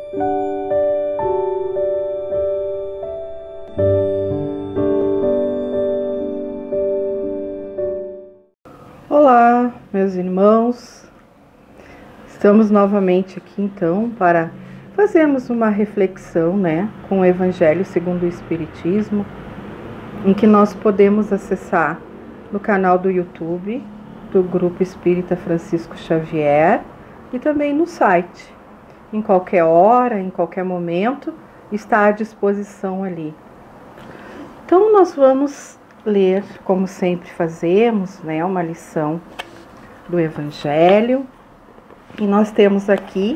Olá, meus irmãos. Estamos novamente aqui então para fazermos uma reflexão, com o Evangelho segundo o Espiritismo, em que nós podemos acessar no canal do YouTube do Grupo Espírita Francisco Xavier e também no site. Em qualquer hora, em qualquer momento, está à disposição ali. Então nós vamos ler, como sempre fazemos, uma lição do Evangelho. E nós temos aqui: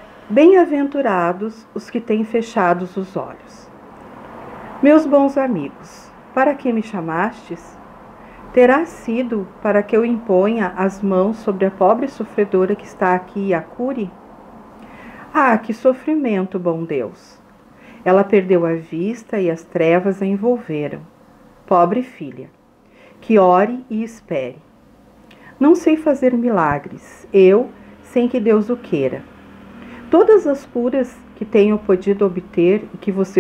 bem-aventurados os que têm fechados os olhos. Meus bons amigos, para que me chamastes? Terá sido para que eu imponha as mãos sobre a pobre sofredora que está aqui e a cure? Ah, que sofrimento, bom Deus! Ela perdeu a vista e as trevas a envolveram. Pobre filha, que ore e espere. Não sei fazer milagres, eu, sem que Deus o queira. Todas as curas que tenho podido obter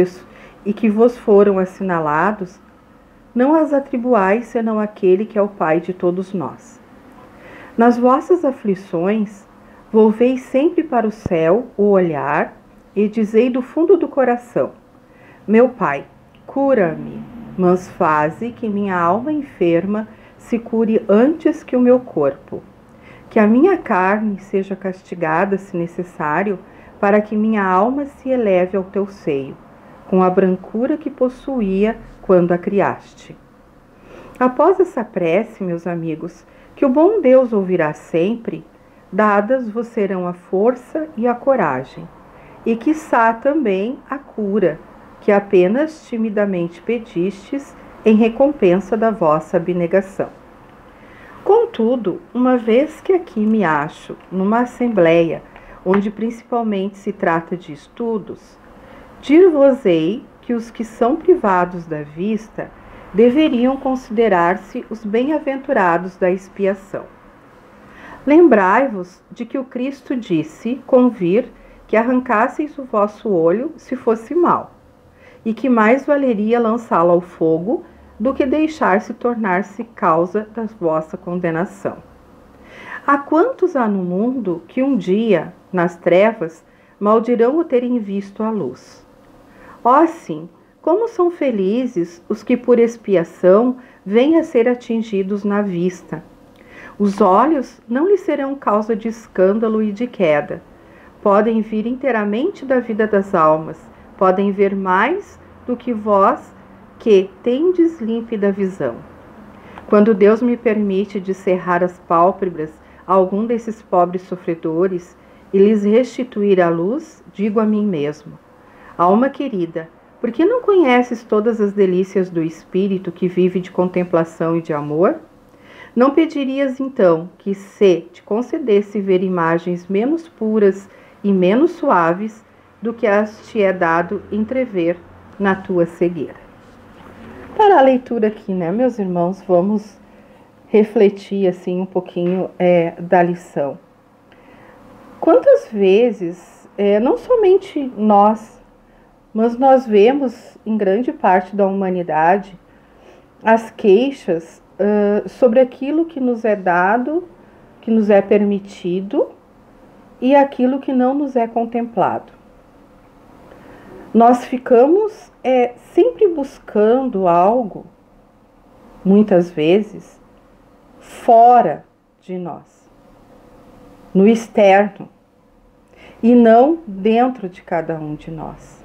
e que vos foram assinalados, não as atribuais senão àquele que é o Pai de todos nós. Nas vossas aflições, volvei sempre para o céu o olhar e dizei do fundo do coração: meu Pai, cura-me, mas faze que minha alma enferma se cure antes que o meu corpo. Que a minha carne seja castigada, se necessário, para que minha alma se eleve ao teu seio, com a brancura que possuía quando a criaste. Após essa prece, meus amigos, que o bom Deus ouvirá sempre, dadas vos serão a força e a coragem, e quiçá também a cura, que apenas timidamente pedistes em recompensa da vossa abnegação. Contudo, uma vez que aqui me acho numa assembleia onde principalmente se trata de estudos, dir-vos-ei que os que são privados da vista deveriam considerar-se os bem-aventurados da expiação. Lembrai-vos de que o Cristo disse convir que arrancasseis o vosso olho se fosse mau, e que mais valeria lançá-lo ao fogo do que deixar-se tornar-se causa da vossa condenação. Há quantos há no mundo que um dia, nas trevas, maldirão o terem visto a luz? Ó sim, como são felizes os que por expiação vêm a ser atingidos na vista. Os olhos não lhes serão causa de escândalo e de queda. Podem vir inteiramente da vida das almas, podem ver mais do que vós que tendes límpida visão. Quando Deus me permite descerrar as pálpebras a algum desses pobres sofredores e lhes restituir a luz, digo a mim mesmo: alma querida, por que não conheces todas as delícias do espírito que vive de contemplação e de amor? Não pedirias então que se te concedesse ver imagens menos puras e menos suaves do que as te é dado entrever na tua cegueira? Para a leitura aqui, meus irmãos, vamos refletir assim um pouquinho da lição. Quantas vezes, não somente nós, mas nós vemos em grande parte da humanidade as queixas sobre aquilo que nos é dado, que nos é permitido e aquilo que não nos é contemplado. Nós ficamos sempre buscando algo, muitas vezes, fora de nós, no externo, e não dentro de cada um de nós.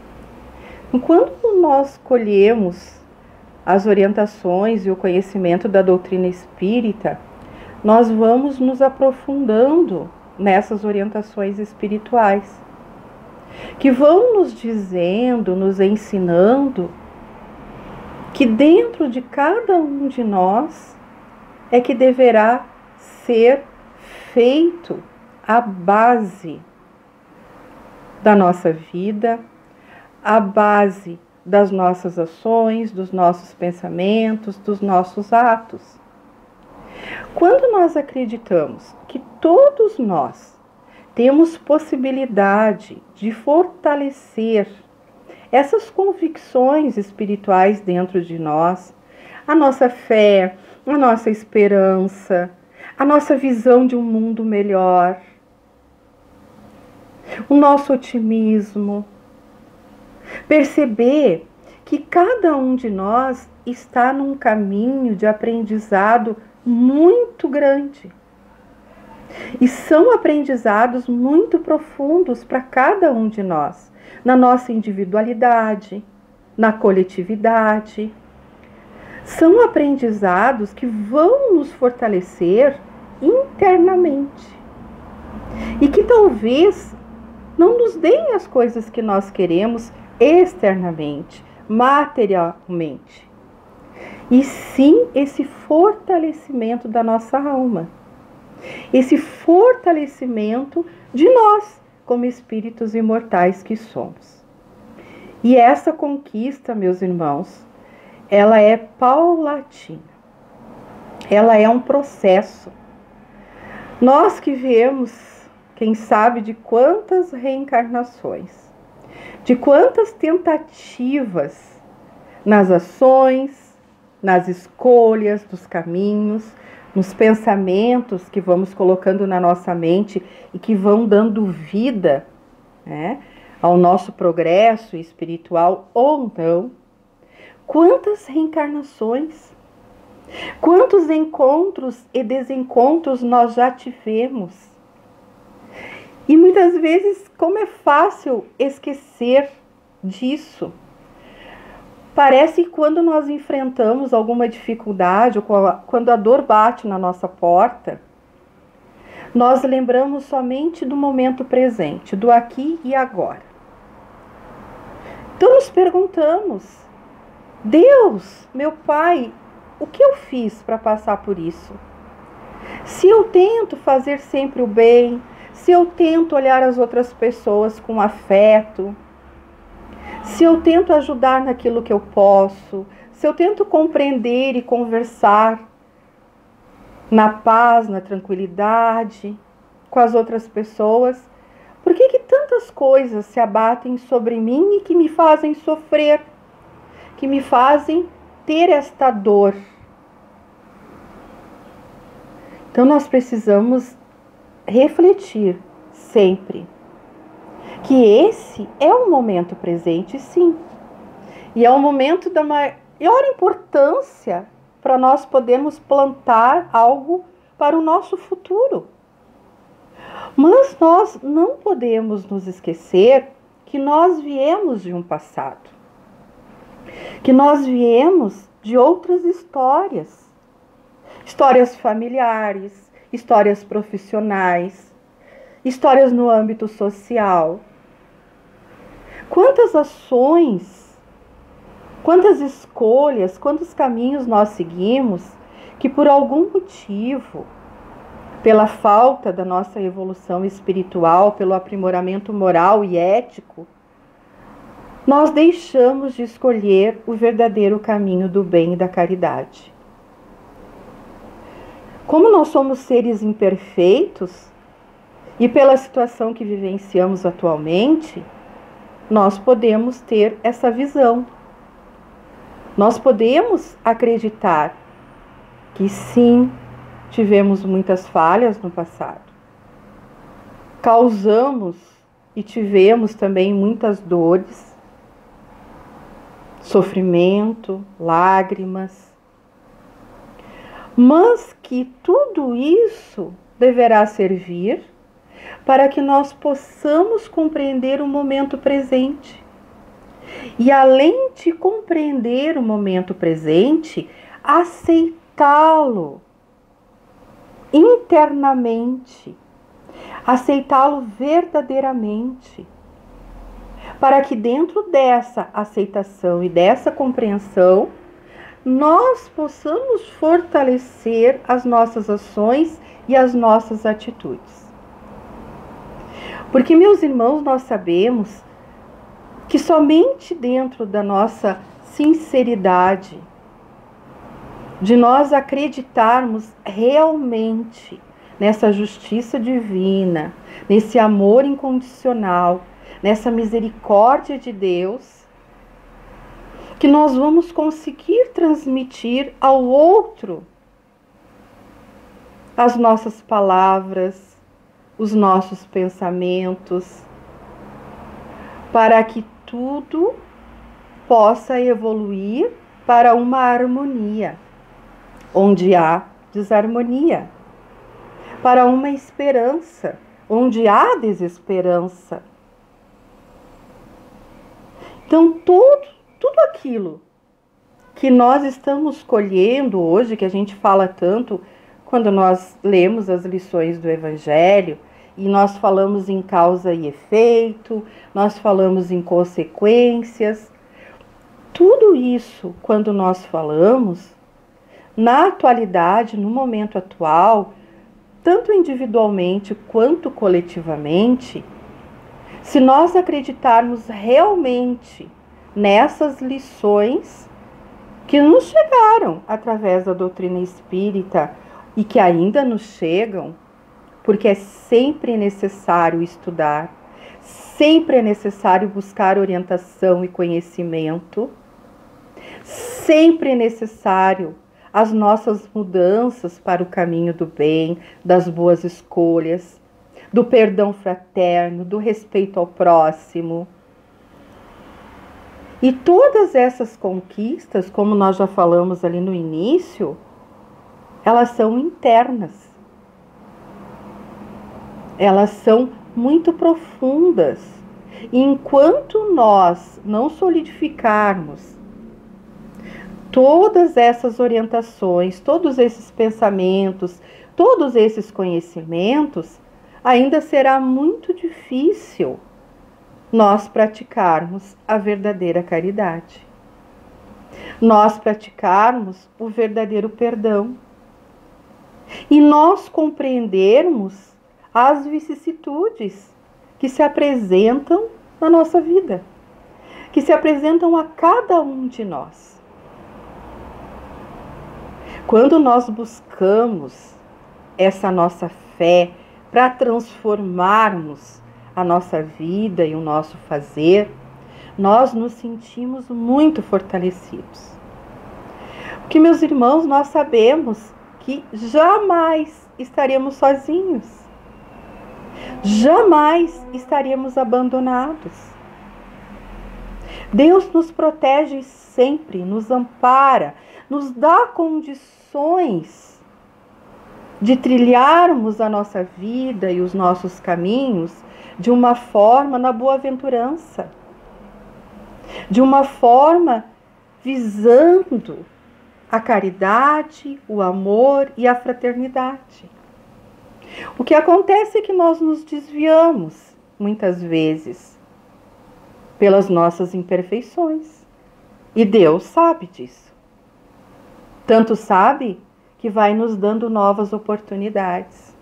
Enquanto nós colhemos as orientações e o conhecimento da doutrina espírita, nós vamos nos aprofundando nessas orientações espirituais, que vão nos dizendo, nos ensinando que dentro de cada um de nós é que deverá ser feito a base da nossa vida, a base das nossas ações, dos nossos pensamentos, dos nossos atos. Quando nós acreditamos que todos nós temos possibilidade de fortalecer essas convicções espirituais dentro de nós, a nossa fé, a nossa esperança, a nossa visão de um mundo melhor, o nosso otimismo. Perceber que cada um de nós está num caminho de aprendizado muito grande. E são aprendizados muito profundos para cada um de nós, na nossa individualidade, na coletividade. São aprendizados que vão nos fortalecer internamente e que talvez não nos deem as coisas que nós queremos externamente, materialmente, e sim esse fortalecimento da nossa alma, esse fortalecimento de nós como espíritos imortais que somos. E essa conquista, meus irmãos, ela é paulatina, ela é um processo. Nós que viemos, quem sabe de quantas reencarnações, de quantas tentativas nas ações, nas escolhas, nos caminhos, nos pensamentos que vamos colocando na nossa mente e que vão dando vida, né, ao nosso progresso espiritual ou não. Quantas reencarnações, quantos encontros e desencontros nós já tivemos. E muitas vezes, como é fácil esquecer disso. Parece que quando nós enfrentamos alguma dificuldade, ou quando a dor bate na nossa porta, nós lembramos somente do momento presente, do aqui e agora. Então nos perguntamos, Deus, meu Pai, o que eu fiz para passar por isso? Se eu tento fazer sempre o bem, se eu tento olhar as outras pessoas com afeto, se eu tento ajudar naquilo que eu posso, se eu tento compreender e conversar na paz, na tranquilidade com as outras pessoas, por que tantas coisas se abatem sobre mim e que me fazem sofrer, que me fazem ter esta dor? Então nós precisamos refletir sempre que esse é um momento presente, sim, e é um momento da maior importância para nós podermos plantar algo para o nosso futuro. Mas nós não podemos nos esquecer que nós viemos de um passado, que nós viemos de outras histórias, histórias familiares, histórias profissionais, histórias no âmbito social. Quantas ações, quantas escolhas, quantos caminhos nós seguimos que por algum motivo, pela falta da nossa evolução espiritual, pelo aprimoramento moral e ético, nós deixamos de escolher o verdadeiro caminho do bem e da caridade. Como nós somos seres imperfeitos e pela situação que vivenciamos atualmente, nós podemos ter essa visão. Nós podemos acreditar que sim, tivemos muitas falhas no passado. Causamos e tivemos também muitas dores, sofrimento, lágrimas. Mas que tudo isso deverá servir para que nós possamos compreender o momento presente. E além de compreender o momento presente, aceitá-lo internamente, aceitá-lo verdadeiramente, para que dentro dessa aceitação e dessa compreensão, nós possamos fortalecer as nossas ações e as nossas atitudes. Porque, meus irmãos, nós sabemos que somente dentro da nossa sinceridade, de nós acreditarmos realmente nessa justiça divina, nesse amor incondicional, nessa misericórdia de Deus, que nós vamos conseguir transmitir ao outro as nossas palavras, os nossos pensamentos, para que tudo possa evoluir para uma harmonia, onde há desarmonia, para uma esperança, onde há desesperança. Então, tudo aquilo que nós estamos colhendo hoje, que a gente fala tanto quando nós lemos as lições do Evangelho, e nós falamos em causa e efeito, nós falamos em consequências, tudo isso, quando nós falamos, na atualidade, no momento atual, tanto individualmente quanto coletivamente, se nós acreditarmos realmente nessas lições que nos chegaram através da doutrina espírita e que ainda nos chegam, porque é sempre necessário estudar, sempre é necessário buscar orientação e conhecimento, sempre é necessário as nossas mudanças para o caminho do bem, das boas escolhas, do perdão fraterno, do respeito ao próximo. E todas essas conquistas, como nós já falamos ali no início, elas são internas. Elas são muito profundas. E enquanto nós não solidificarmos todas essas orientações, todos esses pensamentos, todos esses conhecimentos, ainda será muito difícil nós praticarmos a verdadeira caridade. Nós praticarmos o verdadeiro perdão. E nós compreendermos as vicissitudes que se apresentam na nossa vida, que se apresentam a cada um de nós. Quando nós buscamos essa nossa fé para transformarmos a nossa vida e o nosso fazer, nós nos sentimos muito fortalecidos. Porque, meus irmãos, nós sabemos que jamais estaremos sozinhos. Jamais estaremos abandonados. Deus nos protege sempre, nos ampara, nos dá condições de trilharmos a nossa vida e os nossos caminhos de uma forma na boa-aventurança, de uma forma visando a caridade, o amor e a fraternidade. O que acontece é que nós nos desviamos, muitas vezes, pelas nossas imperfeições. E Deus sabe disso. Tanto sabe que vai nos dando novas oportunidades.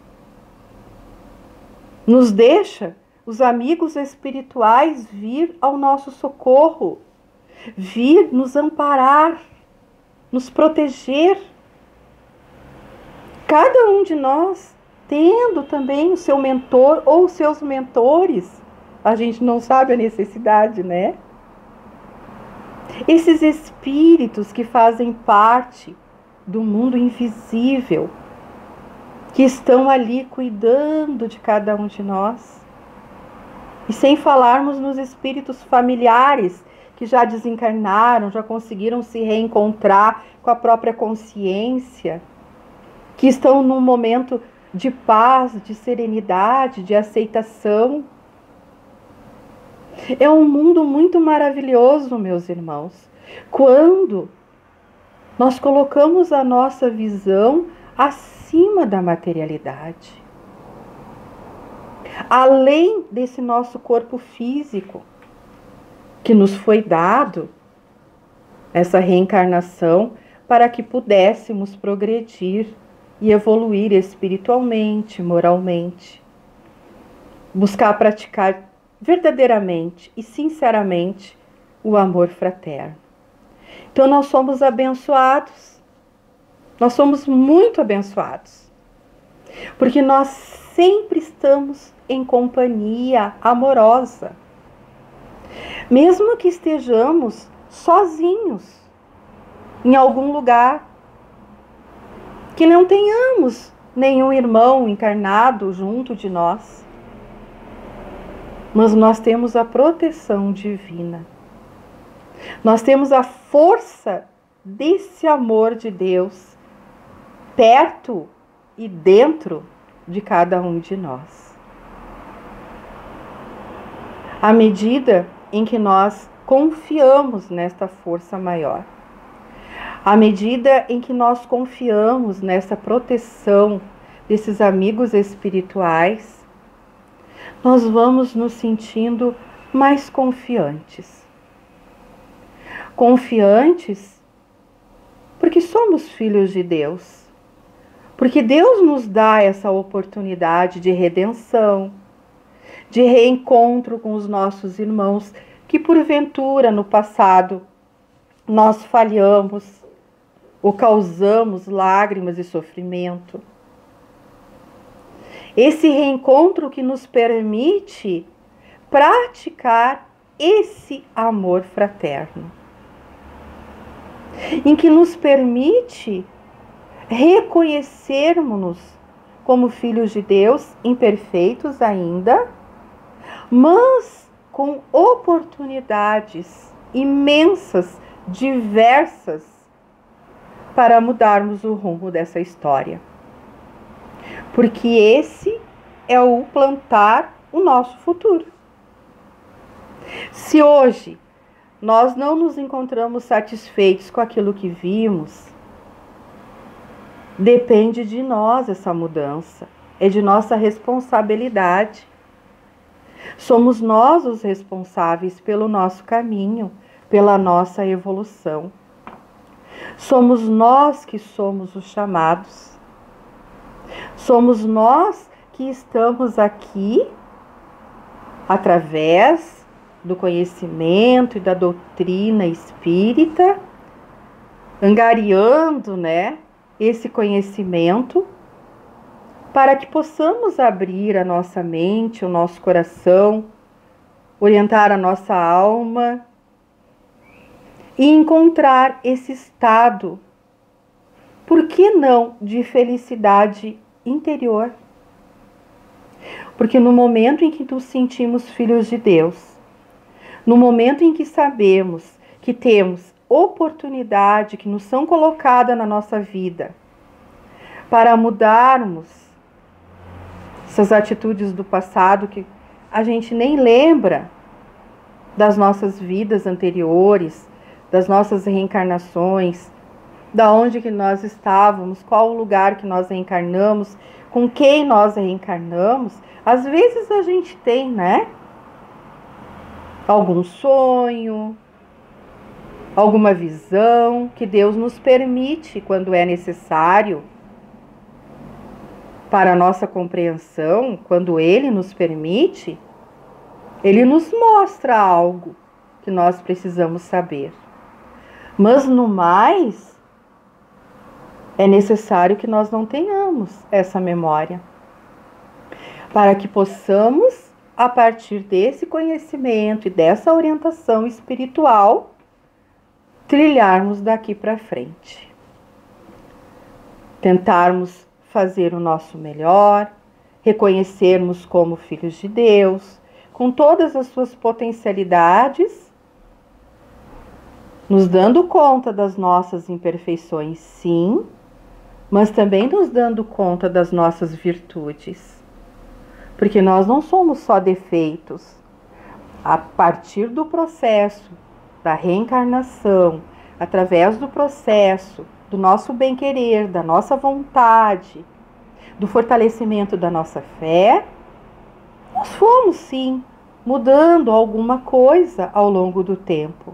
Nos deixa os amigos espirituais vir ao nosso socorro, vir nos amparar, nos proteger. Cada um de nós tendo também o seu mentor ou os seus mentores. A gente não sabe a necessidade, né? Esses espíritos que fazem parte do mundo invisível, que estão ali cuidando de cada um de nós. E sem falarmos nos espíritos familiares que já desencarnaram, já conseguiram se reencontrar com a própria consciência, que estão num momento de paz, de serenidade, de aceitação. É um mundo muito maravilhoso, meus irmãos, quando nós colocamos a nossa visão acima da materialidade, além desse nosso corpo físico que nos foi dado, essa reencarnação, para que pudéssemos progredir e evoluir espiritualmente, moralmente, buscar praticar verdadeiramente e sinceramente o amor fraterno. Então nós somos abençoados, nós somos muito abençoados. Porque nós sempre estamos em companhia amorosa. Mesmo que estejamos sozinhos em algum lugar, que não tenhamos nenhum irmão encarnado junto de nós, mas nós temos a proteção divina. Nós temos a força desse amor de Deus perto e dentro de cada um de nós. À medida em que nós confiamos nesta força maior, à medida em que nós confiamos nessa proteção desses amigos espirituais, nós vamos nos sentindo mais confiantes. Confiantes porque somos filhos de Deus. Porque Deus nos dá essa oportunidade de redenção, de reencontro com os nossos irmãos que porventura no passado nós falhamos ou causamos lágrimas e sofrimento. Esse reencontro que nos permite praticar esse amor fraterno, em que nos permite reconhecermos-nos como filhos de Deus, imperfeitos ainda, mas com oportunidades imensas, diversas, para mudarmos o rumo dessa história. Porque esse é o plantar o nosso futuro. Se hoje nós não nos encontramos satisfeitos com aquilo que vimos, depende de nós essa mudança, é de nossa responsabilidade. Somos nós os responsáveis pelo nosso caminho, pela nossa evolução. Somos nós que somos os chamados. Somos nós que estamos aqui através do conhecimento e da doutrina espírita, angariando, esse conhecimento para que possamos abrir a nossa mente, o nosso coração, orientar a nossa alma e encontrar esse estado, por que não, de felicidade interior? Porque no momento em que nos sentimos filhos de Deus, no momento em que sabemos que temos oportunidade que nos são colocadas na nossa vida para mudarmos essas atitudes do passado que a gente nem lembra das nossas vidas anteriores, das nossas reencarnações, da onde que nós estávamos, qual o lugar que nós reencarnamos, com quem nós reencarnamos. Às vezes a gente tem, algum sonho, alguma visão que Deus nos permite quando é necessário para a nossa compreensão, quando Ele nos permite, Ele nos mostra algo que nós precisamos saber. Mas no mais, é necessário que nós não tenhamos essa memória, para que possamos, a partir desse conhecimento e dessa orientação espiritual, trilharmos daqui para frente. Tentarmos fazer o nosso melhor, reconhecermos como filhos de Deus, com todas as suas potencialidades, nos dando conta das nossas imperfeições, sim, mas também nos dando conta das nossas virtudes. Porque nós não somos só defeitos. A partir do processo da reencarnação, através do processo do nosso bem-querer, da nossa vontade, do fortalecimento da nossa fé, nós fomos sim mudando alguma coisa ao longo do tempo.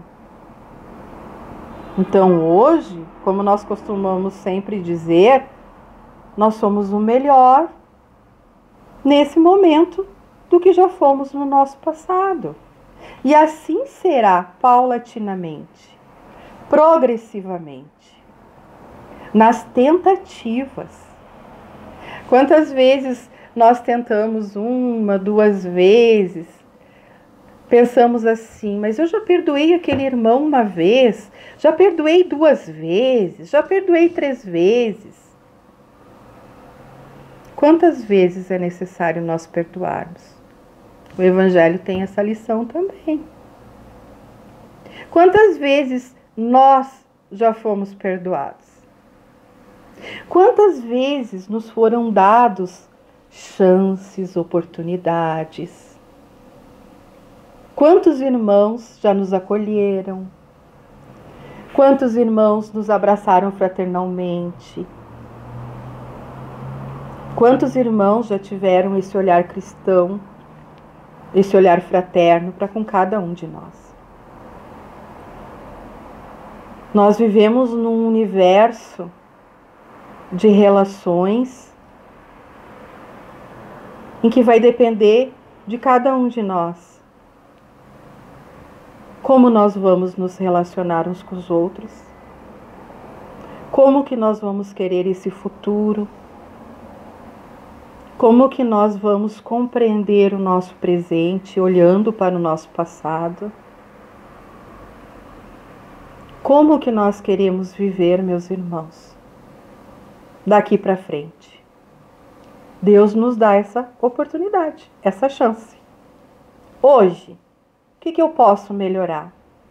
Então hoje, como nós costumamos sempre dizer, nós somos o melhor nesse momento do que já fomos no nosso passado. E assim será paulatinamente, progressivamente, nas tentativas. Quantas vezes nós tentamos uma, duas vezes, pensamos assim, mas eu já perdoei aquele irmão uma vez, já perdoei duas vezes, já perdoei 3 vezes. Quantas vezes é necessário nós perdoarmos? O Evangelho tem essa lição também. Quantas vezes nós já fomos perdoados? Quantas vezes nos foram dados chances, oportunidades? Quantos irmãos já nos acolheram? Quantos irmãos nos abraçaram fraternalmente? Quantos irmãos já tiveram esse olhar cristão, esse olhar fraterno para com cada um de nós? Nós vivemos num universo de relações em que vai depender de cada um de nós. Como nós vamos nos relacionar uns com os outros? Como que nós vamos querer esse futuro? Como que nós vamos compreender o nosso presente olhando para o nosso passado? Como que nós queremos viver, meus irmãos, daqui para frente? Deus nos dá essa oportunidade, essa chance. Hoje, o que eu posso melhorar?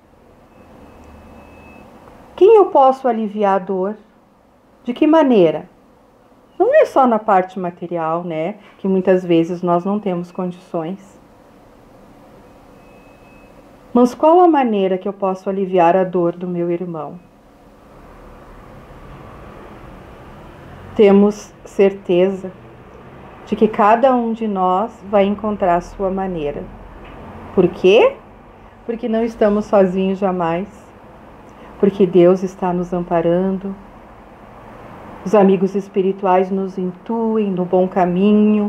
Quem eu posso aliviar a dor? De que maneira? Não é só na parte material, né? Que muitas vezes nós não temos condições. Mas qual a maneira que eu posso aliviar a dor do meu irmão? Temos certeza de que cada um de nós vai encontrar a sua maneira. Por quê? Porque não estamos sozinhos jamais. Porque Deus está nos amparando. Os amigos espirituais nos intuem no bom caminho.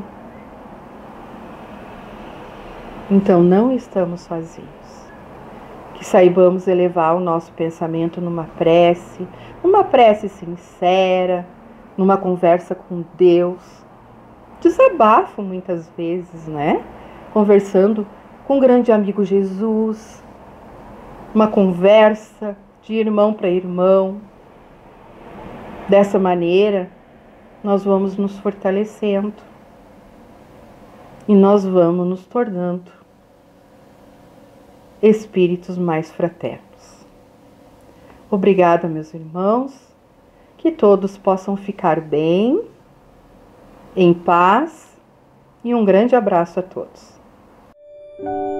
Então não estamos sozinhos. Que saibamos elevar o nosso pensamento numa prece sincera, numa conversa com Deus. Desabafo muitas vezes, né? Conversando com o grande amigo Jesus. Uma conversa de irmão para irmão. Dessa maneira, nós vamos nos fortalecendo e nós vamos nos tornando espíritos mais fraternos. Obrigada, meus irmãos, que todos possam ficar bem, em paz, e um grande abraço a todos.